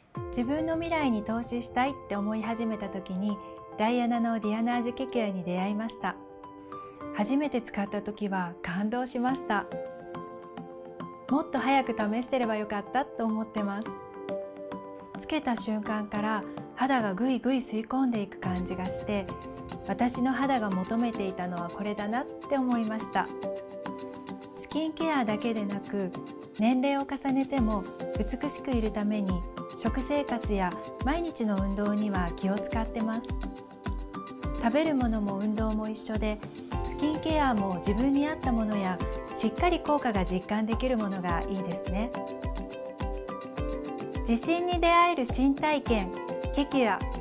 自分の未来に投資したいって思い始めた時にダイアナのディアナージュケキュアに出会いました。初めて使った時は感動しました。もっと早く試してればよかったと思ってます。つけた瞬間から肌がぐいぐい吸い込んでいく感じがして、私の肌が求めていたのはこれだなって思いました。スキンケアだけでなく、年齢を重ねても美しくいるために食生活や毎日の運動には気を使ってます。食べるものも運動も一緒で、スキンケアも自分に合ったものやしっかり効果が実感できるものがいいですね。自信に出会える新体験、ケキュア。